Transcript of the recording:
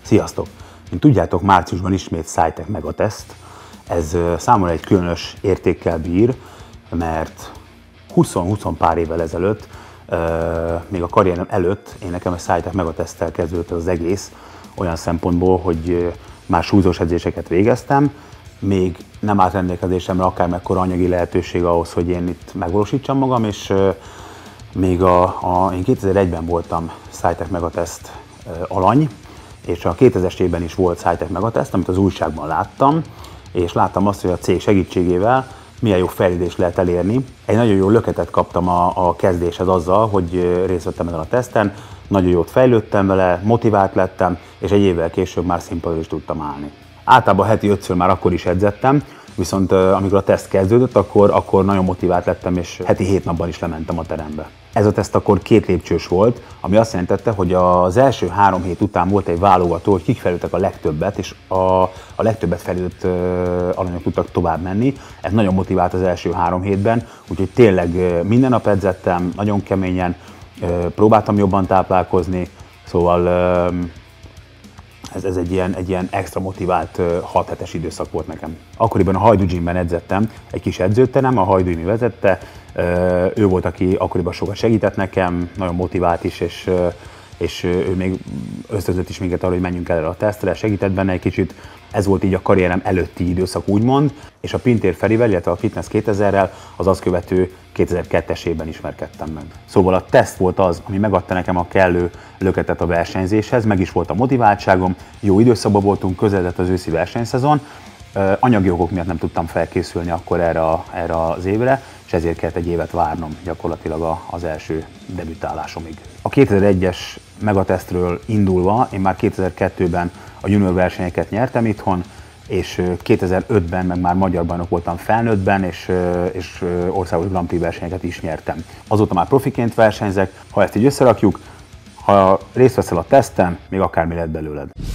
Sziasztok! Mint tudjátok, márciusban ismét SciTech Megatest. Ez számomra egy különös értékkel bír, mert 20 pár évvel ezelőtt, még a karrierem előtt, nekem a SciTech Megatesttel kezdődött az egész, olyan szempontból, hogy már súlyzós edzéseket végeztem, még nem állt rendelkezésemre akármekkora anyagi lehetőség ahhoz, hogy én itt megvalósítsam magam, és még én 2001-ben voltam SciTech Megatest alany, és a 2000-es évben is volt SciTech Megatest, amit az újságban láttam, és láttam azt, hogy a cég segítségével milyen jó fejlődést lehet elérni. Egy nagyon jó löketet kaptam a kezdéshez azzal, hogy részt vettem ezen a teszten, nagyon jót fejlődtem vele, motivált lettem, és egy évvel később már színpadon is tudtam állni. Általában heti 5-ször már akkor is edzettem, viszont amikor a teszt kezdődött, akkor nagyon motivált lettem, és heti 7 napban is lementem a terembe. Ez a teszt akkor 2 lépcsős volt, ami azt jelentette, hogy az első 3 hét után volt egy válogató, hogy kik fejlődtek a legtöbbet, és a legtöbbet fejlődött alanyok tudtak tovább menni. Ez nagyon motivált az első 3 hétben, úgyhogy tényleg minden nap edzettem, nagyon keményen, próbáltam jobban táplálkozni, szóval ez egy ilyen extra motivált 6 hetes időszak volt nekem. Akkoriban a Hajdú Gymben edzettem, egy kis edzőterem, a Hajdú mi vezette, ő volt, aki akkoriban sokat segített nekem, nagyon motivált is, és ő még ösztönzött is minket arra, hogy menjünk el erre a tesztre, segített benne egy kicsit. Ez volt így a karrierem előtti időszak úgymond, és a Pintér Ferivel, illetve a Fitness 2000-rel az azt követő 2002-es évben ismerkedtem meg. Szóval a teszt volt az, ami megadta nekem a kellő löketet a versenyzéshez, meg is volt a motiváltságom, jó időszakban voltunk, közeledett az őszi versenyszezon, anyagi okok miatt nem tudtam felkészülni akkor erre az évre, és ezért kellett egy évet várnom gyakorlatilag az első debütálásomig. A 2001-es Megatestről indulva én már 2002-ben a junior versenyeket nyertem itthon, és 2005-ben meg már magyar bajnok voltam felnőttben, és országos Grand Prix versenyeket is nyertem. Azóta már profiként versenyzek, ha ezt így összerakjuk, ha részt veszel a teszten, még akármi lehet belőled.